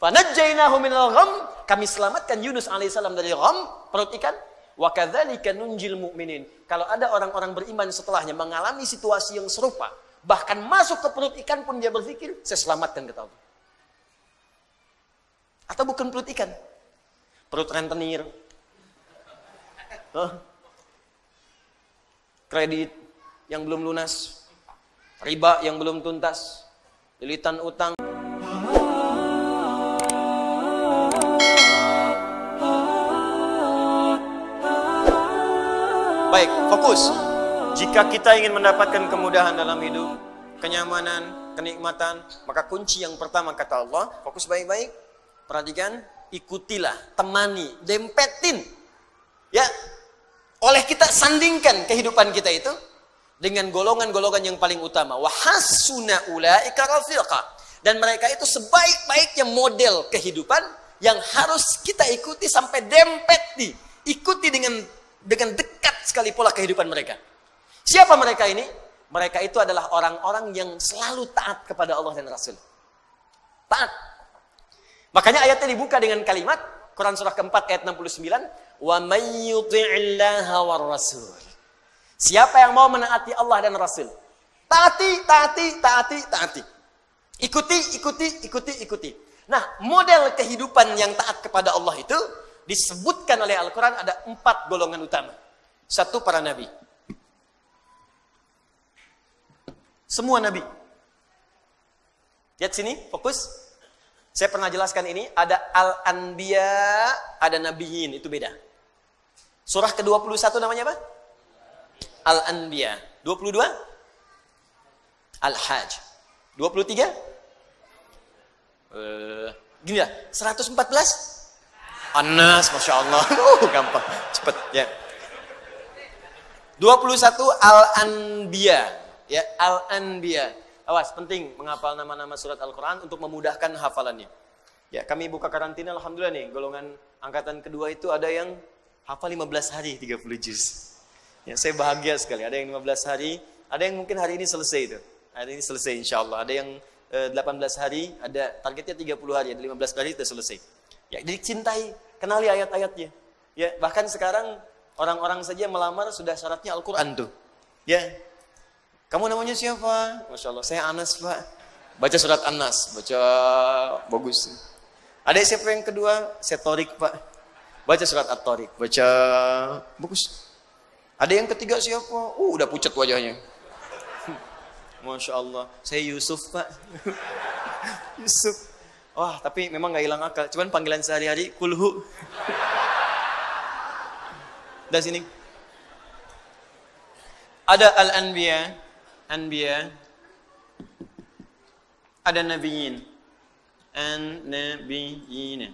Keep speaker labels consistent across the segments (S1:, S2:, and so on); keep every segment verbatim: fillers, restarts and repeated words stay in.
S1: Fanajjainahu minal gham, kami selamatkan Yunus alaihissalam dari gham, perut ikan. Wa kadzalika nunjil mu'minin. Kalau ada orang-orang beriman setelahnya mengalami situasi yang serupa, bahkan masuk ke perut ikan pun dia berpikir, saya selamatkan kata Allah. Atau bukan perut ikan, perut rentenir, huh? Kredit yang belum lunas, riba yang belum tuntas, lilitan utang. Baik, fokus. Jika kita ingin mendapatkan kemudahan dalam hidup, kenyamanan, kenikmatan, maka kunci yang pertama kata Allah, fokus baik-baik, perhatikan, ikutilah, temani, dempetin. Ya, oleh kita sandingkan kehidupan kita itu dengan golongan-golongan yang paling utama. Wa hasuna ulaika rafiqa. Dan mereka itu sebaik-baiknya model kehidupan yang harus kita ikuti sampai dempet di, ikuti dengan dengan dekat sekali pola kehidupan mereka. Siapa mereka ini? Mereka itu adalah orang-orang yang selalu taat kepada Allah dan Rasul. Taat. Makanya ayatnya dibuka dengan kalimat Quran surah keempat ayat enam puluh sembilan, wa may yuti'illaha war rasul. Siapa yang mau menaati Allah dan Rasul? Taati, taati, taati, taati. Ikuti, ikuti, ikuti, ikuti. Nah, model kehidupan yang taat kepada Allah itu disebutkan oleh Al-Quran ada empat golongan utama. Satu, para nabi. Semua nabi. Lihat sini, fokus. Saya pernah jelaskan ini, ada Al-Anbiya, ada Nabiyin, itu beda. Surah ke dua puluh satu namanya apa? Al-Anbiya. dua puluh dua? Al-Hajj. dua puluh tiga? Uh, gini lah, seratus empat belas? Anas, Masya Allah. Uh, gampang, cepet ya. dua puluh satu Al-Anbiya, ya, Al-Anbiya. Awas, penting menghafal nama-nama surat Al-Quran untuk memudahkan hafalannya. Ya, kami buka karantina, alhamdulillah nih, golongan angkatan kedua itu ada yang hafal lima belas hari tiga puluh juz. Ya, saya bahagia sekali. Ada yang lima belas hari, ada yang mungkin hari ini selesai itu. Hari ini selesai insya Allah. Ada yang eh, delapan belas hari, ada targetnya tiga puluh hari, ada lima belas hari sudah selesai. Ya, dicintai, kenali ayat-ayatnya. Ya, bahkan sekarang orang-orang saja melamar sudah syaratnya Al-Quran tuh. Ya, kamu namanya siapa? Masya Allah, saya Anas Pak. Baca surat Anas, baca bagus. Ada siapa yang kedua? Saya Torik Pak. Baca surat At-Torik, baca bagus. Ada yang ketiga siapa? Uh, udah pucat wajahnya. Masya Allah, saya Yusuf Pak. Yusuf. Wah, tapi memang gak hilang akal. Cuman panggilan sehari-hari, kulhu. Dari sini. Ada Al-Anbiya, Anbiya. Ada Nabiyin. An-Nabiyin.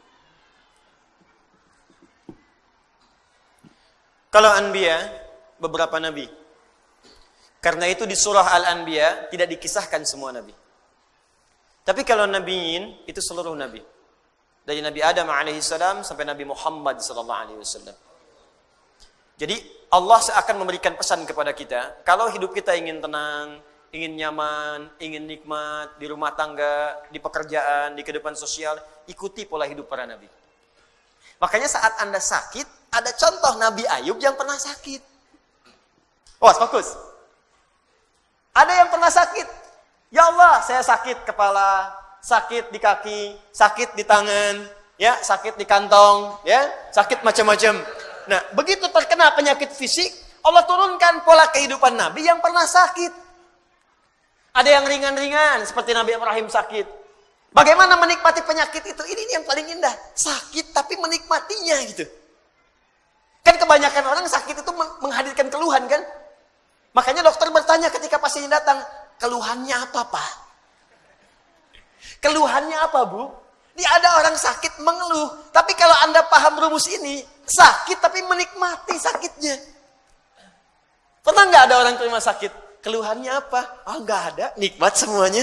S1: Kalau Anbiya, beberapa Nabi. Karena itu di surah Al-Anbiya tidak dikisahkan semua Nabi. Tapi kalau Nabiyin, itu seluruh Nabi. Dari Nabi Adam alaihissalam sampai Nabi Muhammad sallallahu alaihi wasallam. Jadi Allah akan memberikan pesan kepada kita, kalau hidup kita ingin tenang, ingin nyaman, ingin nikmat, di rumah tangga, di pekerjaan, di kehidupan sosial, ikuti pola hidup para Nabi. Makanya saat Anda sakit, ada contoh Nabi Ayub yang pernah sakit. Oh, fokus. Ada yang pernah sakit. Ya Allah, saya sakit kepala, sakit di kaki, sakit di tangan, ya, sakit di kantong, ya, sakit macam-macam. Nah, begitu terkena penyakit fisik, Allah turunkan pola kehidupan Nabi yang pernah sakit. Ada yang ringan-ringan, seperti Nabi Ibrahim sakit. Bagaimana menikmati penyakit itu? Ini yang paling indah. Sakit tapi menikmatinya gitu. Kan kebanyakan orang sakit itu menghadirkan keluhan kan? Makanya dokter bertanya ketika pasien datang, keluhannya apa Pak? Keluhannya apa Bu? Ini ada orang sakit mengeluh. Tapi kalau Anda paham rumus ini, sakit tapi menikmati sakitnya. Pernah nggak ada orang terima sakit? Keluhannya apa? Ah, oh, nggak ada, nikmat semuanya.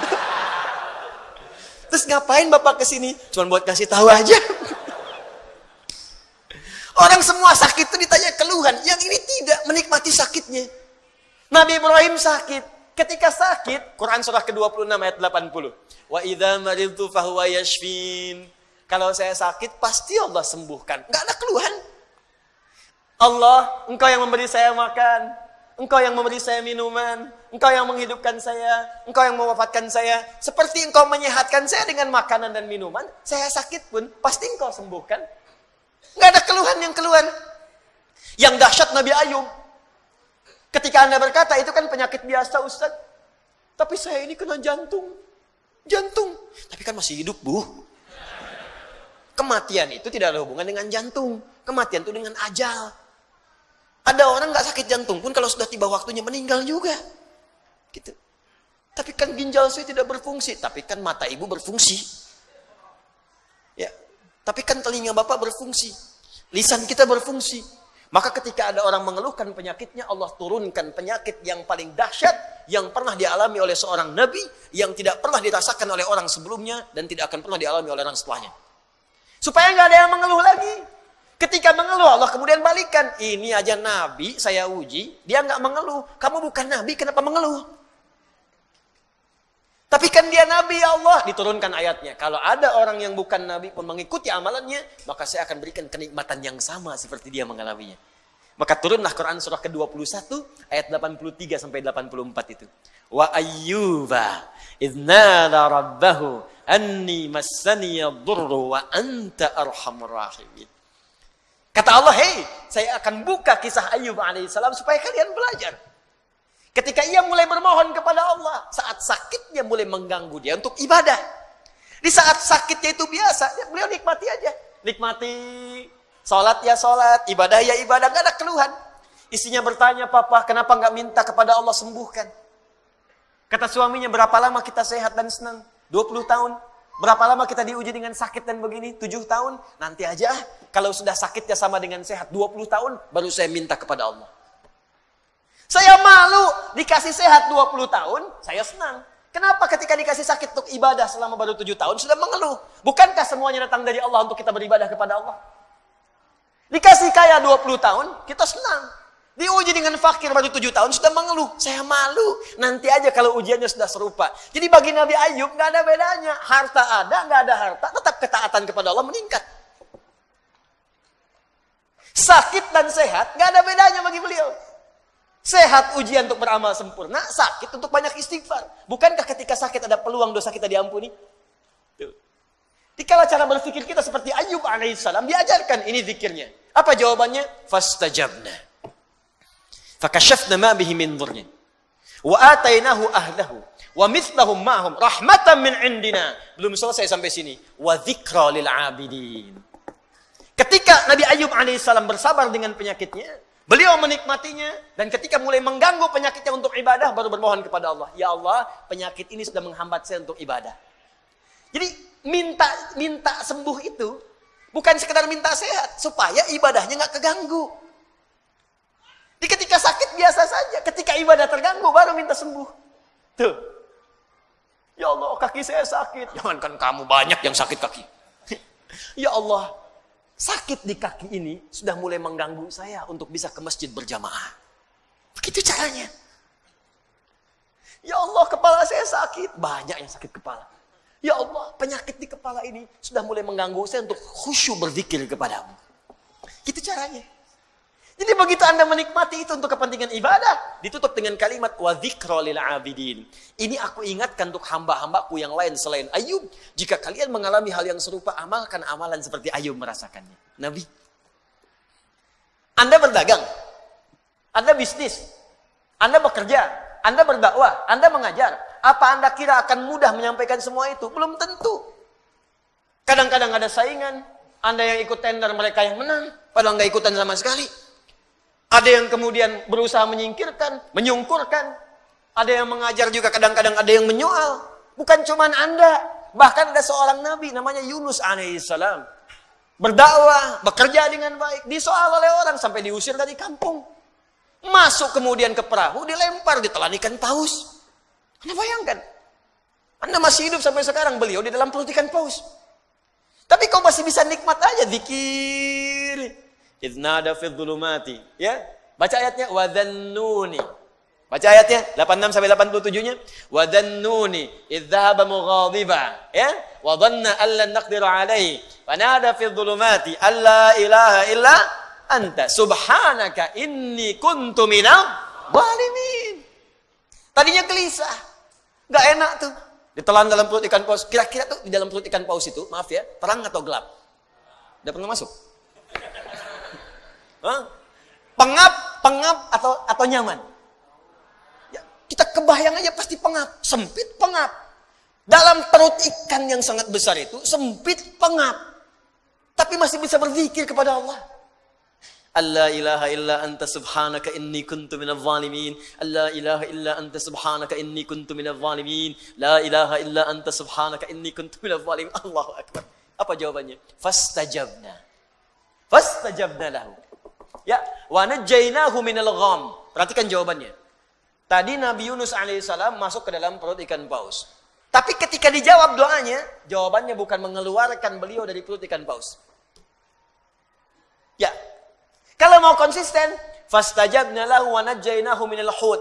S1: Terus ngapain Bapak kesini? Cuma buat kasih tahu aja. Orang semua sakit itu ditanya keluhan, yang ini tidak, menikmati sakitnya. Nabi Ibrahim sakit, Ketika sakit, Quran surah ke dua puluh enam ayat delapan puluh. Wa idza maridtu fahuwa yashfin. Kalau saya sakit, pasti Allah sembuhkan. Enggak ada keluhan. Allah, Engkau yang memberi saya makan. Engkau yang memberi saya minuman. Engkau yang menghidupkan saya. Engkau yang mewafatkan saya. Seperti Engkau menyehatkan saya dengan makanan dan minuman. Saya sakit pun, pasti Engkau sembuhkan. Enggak ada keluhan yang keluar. Yang dahsyat Nabi Ayub. Ketika Anda berkata, itu kan penyakit biasa Ustaz. Tapi saya ini kena jantung. Jantung. Tapi kan masih hidup, Bu. Kematian itu tidak ada hubungan dengan jantung. Kematian itu dengan ajal. Ada orang nggak sakit jantung pun kalau sudah tiba waktunya meninggal juga. Gitu. Tapi kan ginjal saya tidak berfungsi. Tapi kan mata ibu berfungsi. Ya. Tapi kan telinga bapak berfungsi. Lisan kita berfungsi. Maka ketika ada orang mengeluhkan penyakitnya, Allah turunkan penyakit yang paling dahsyat yang pernah dialami oleh seorang nabi, yang tidak pernah dirasakan oleh orang sebelumnya dan tidak akan pernah dialami oleh orang setelahnya. Supaya nggak ada yang mengeluh lagi. Ketika mengeluh, Allah kemudian balikan. Ini aja nabi saya uji, dia nggak mengeluh. Kamu bukan nabi, kenapa mengeluh? Tapi kan dia nabi, ya Allah. Diturunkan ayatnya. Kalau ada orang yang bukan nabi pun mengikuti amalannya, maka saya akan berikan kenikmatan yang sama seperti dia mengalaminya. Maka turunlah Quran surah ke dua puluh satu ayat delapan puluh tiga sampai delapan puluh empat itu. Wa ayyuba idznada rabbahu anni massani yadurru wa anta arhamur rahimin. Kata Allah, hei, saya akan buka kisah Ayyub alaihissalam supaya kalian belajar. Ketika ia mulai bermohon kepada Allah, saat sakitnya mulai mengganggu dia untuk ibadah. Di saat sakitnya itu biasa, beliau nikmati aja. Nikmati, sholat ya sholat, ibadah ya ibadah, gak ada keluhan. Istrinya bertanya, Papa, kenapa gak minta kepada Allah sembuhkan? Kata suaminya, berapa lama kita sehat dan senang? dua puluh tahun. Berapa lama kita diuji dengan sakit dan begini? tujuh tahun. Nanti aja, kalau sudah sakitnya sama dengan sehat dua puluh tahun, baru saya minta kepada Allah. Saya malu dikasih sehat dua puluh tahun, saya senang. Kenapa ketika dikasih sakit untuk ibadah selama baru tujuh tahun sudah mengeluh? Bukankah semuanya datang dari Allah untuk kita beribadah kepada Allah? Dikasih kaya dua puluh tahun, kita senang. Diuji dengan fakir baru tujuh tahun sudah mengeluh. Saya malu. Nanti aja kalau ujiannya sudah serupa. Jadi bagi Nabi Ayub nggak ada bedanya. Harta ada, nggak ada harta, tetap ketaatan kepada Allah meningkat. Sakit dan sehat nggak ada bedanya bagi beliau. Sehat ujian untuk beramal sempurna, sakit untuk banyak istighfar. Bukankah ketika sakit ada peluang dosa kita diampuni? Tuh. Dikala cara berpikir kita seperti Ayyub alaihissalam, diajarkan ini zikirnya. Apa jawabannya? Fastajabna. Fakashafna ma bihi min dhurrin. Wa atainahu ahlahu. Wa mithlahum ma'hum rahmatan min indina. Belum selesai sampai sini. Wa dzikra lil 'abidin. Ketika Nabi Ayyub alaihissalam bersabar dengan penyakitnya, beliau menikmatinya, dan ketika mulai mengganggu penyakitnya untuk ibadah, baru bermohon kepada Allah. Ya Allah, penyakit ini sudah menghambat saya untuk ibadah. Jadi, minta minta sembuh itu, bukan sekedar minta sehat, supaya ibadahnya nggak keganggu. Di ketika sakit biasa saja, ketika ibadah terganggu, baru minta sembuh. Tuh. Ya Allah, kaki saya sakit. Jangankan kamu, banyak yang sakit kaki. Ya Allah, sakit di kaki ini sudah mulai mengganggu saya untuk bisa ke masjid berjamaah. Begitu caranya. Ya Allah, kepala saya sakit. Banyak yang sakit kepala. Ya Allah, penyakit di kepala ini sudah mulai mengganggu saya untuk khusyuk berzikir kepadamu. Gitu caranya. Jadi begitu Anda menikmati itu untuk kepentingan ibadah, ditutup dengan kalimat wa dzikra lil 'abidin. Ini aku ingatkan untuk hamba-hambaku yang lain selain Ayub. Jika kalian mengalami hal yang serupa, amalkan amalan seperti Ayub merasakannya. Nabi. Anda berdagang. Anda bisnis. Anda bekerja. Anda berdakwah. Anda mengajar. Apa Anda kira akan mudah menyampaikan semua itu? Belum tentu. Kadang-kadang ada saingan. Anda yang ikut tender, mereka yang menang. Padahal nggak ikutan sama sekali. Ada yang kemudian berusaha menyingkirkan, menyungkurkan. Ada yang mengajar juga, kadang-kadang ada yang menyoal. Bukan cuma Anda. Bahkan ada seorang nabi namanya Yunus alaihissalam. Berdakwah, bekerja dengan baik. Disoal oleh orang sampai diusir dari kampung. Masuk kemudian ke perahu, dilempar, ditelan ikan paus. Anda bayangkan. Anda masih hidup sampai sekarang, beliau di dalam perut ikan paus. Tapi kau masih bisa nikmat aja, zikir. Idznada fi dhulumati, ya. Baca ayatnya wa dhannuni Baca ayatnya delapan puluh enam sampai delapan puluh tujuh-nya. Wa dhannuni idh dhahaba mughadiba, ya? Wa dhanna an lan naqdira alaihi. Fanada fi dhulumati alla ilaha illa anta subhanaka inni kuntu minadh dhalimin. Tadinya gelisah. Enggak enak tuh. Ditelan dalam perut ikan paus. Kira-kira tuh di dalam perut ikan paus itu, maaf ya, terang atau gelap? Udah pernah masuk? Hah? Pengap, pengap atau atau nyaman? Ya, kita kebayang aja pasti pengap, sempit pengap. Dalam perut ikan yang sangat besar itu sempit pengap. Tapi masih bisa berzikir kepada Allah. Allah ilaha illa anta subhanaka inni kuntu minadh dhalimin. Allah ilaha illa anta subhanaka inni kuntu minadh dhalimin. La ilaha illa anta subhanaka inni kuntu minadh dhalimin. Allahu akbar. Apa jawabannya? Fastajabna. Fastajabna lahu. Ya, wa najjaynahu minal gham. Perhatikan jawabannya. Tadi Nabi Yunus alaihissalam masuk ke dalam perut ikan paus. Tapi ketika dijawab doanya, jawabannya bukan mengeluarkan beliau dari perut ikan paus. Ya. Kalau mau konsisten, fastajabna lahu wa najjaynahu minal hut.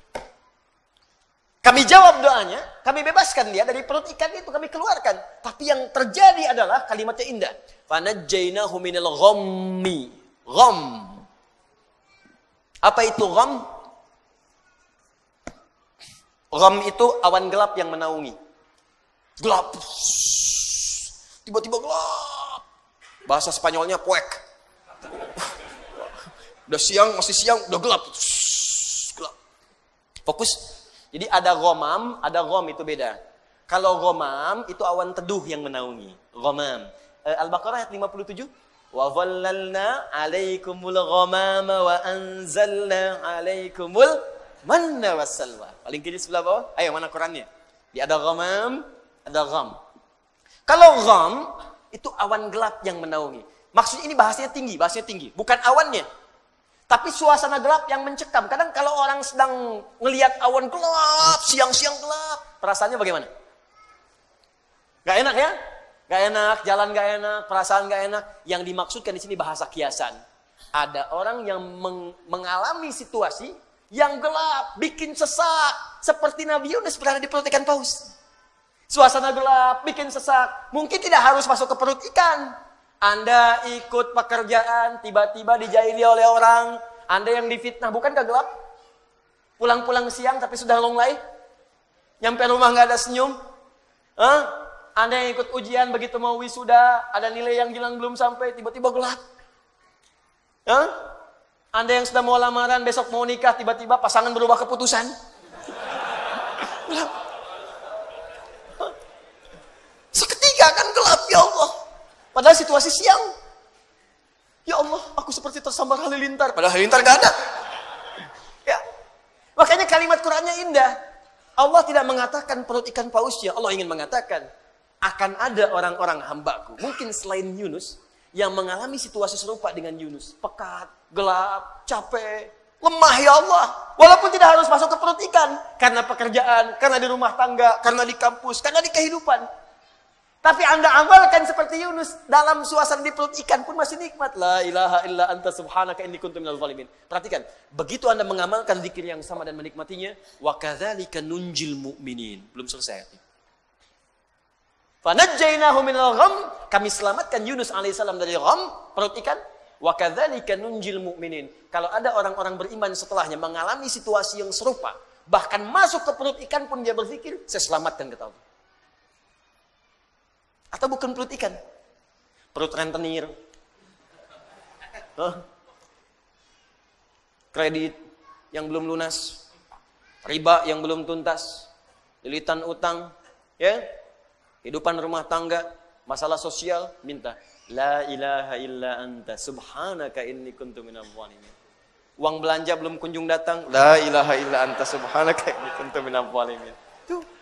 S1: Kami jawab doanya, kami bebaskan dia dari perut ikan itu, kami keluarkan. Tapi yang terjadi adalah kalimatnya indah. Fa najjaynahu minal ghammi. Gham. Apa itu gham? Gham itu awan gelap yang menaungi. Gelap. Tiba-tiba gelap. Bahasa Spanyolnya puek. Udah siang, masih siang, udah gelap. Gelap. Fokus. Jadi ada ghamam, ada gham itu beda. Kalau ghamam itu awan teduh yang menaungi. Ghamam. Al-Baqarah ayat lima puluh tujuh. Wa dhallalna 'alaikumul ghamama wa anzalna 'alaikumul manna wassalwa. Paling kiri sebelah bawah. Ayo mana Qurannya? Di ada ghamam, ada gham. Kalau gham itu awan gelap yang menaungi. Maksudnya ini bahasanya tinggi, bahasanya tinggi. Bukan awannya. Tapi suasana gelap yang mencekam. Kadang kalau orang sedang ngelihat awan gelap, siang-siang gelap, perasaannya bagaimana? Gak enak ya? Gak enak, jalan gak enak, perasaan gak enak. Yang dimaksudkan di sini bahasa kiasan. Ada orang yang meng mengalami situasi yang gelap, bikin sesak. Seperti Nabi Yunus berada di perut ikan paus. Suasana gelap, bikin sesak. Mungkin tidak harus masuk ke perut ikan. Anda ikut pekerjaan, tiba-tiba dijahili oleh orang. Anda yang difitnah, bukankah gelap? Pulang-pulang siang tapi sudah longlai. Nyampe rumah gak ada senyum. Hah? Anda yang ikut ujian begitu mau wisuda, ada nilai yang hilang belum sampai, tiba-tiba gelap. Hah? Anda yang sudah mau lamaran, besok mau nikah, tiba-tiba pasangan berubah keputusan. Gelap. Seketika kan gelap, ya Allah. Padahal situasi siang. Ya Allah, aku seperti tersambar halilintar. Padahal halilintar gak ada. Ya. Makanya kalimat Qur'annya indah. Allah tidak mengatakan perut ikan pausnya. Allah ingin mengatakan, akan ada orang-orang hambaku, mungkin selain Yunus, yang mengalami situasi serupa dengan Yunus. Pekat, gelap, capek, lemah ya Allah. Walaupun tidak harus masuk ke perut ikan. Karena pekerjaan, karena di rumah tangga, karena di kampus, karena di kehidupan. Tapi Anda amalkan seperti Yunus. Dalam suasana di perut ikan pun masih nikmat. La ilaha illa anta subhanaka inni kuntu minadh dhalimin. Perhatikan, begitu Anda mengamalkan zikir yang sama dan menikmatinya, wa kadzalika nunjil mu'minin. Belum selesai. Fanajjaynahu minal gham, kami selamatkan Yunus alaihissalam dari gham, perut ikan. Wa kadzalika nunjil mu'minin. Kalau ada orang-orang beriman setelahnya mengalami situasi yang serupa, bahkan masuk ke perut ikan pun dia berpikir, saya selamatkan kata Allah. Atau bukan perut ikan? Perut rentenir. Huh? Kredit yang belum lunas. Riba yang belum tuntas. Lilitan utang. Ya? Kehidupan rumah tangga. Masalah sosial. Minta. La ilaha illa anta subhanaka inni kuntu minadh dhalimin. Uang belanja belum kunjung datang. La ilaha illa anta subhanaka inni kuntu minadh dhalimin. Tuh.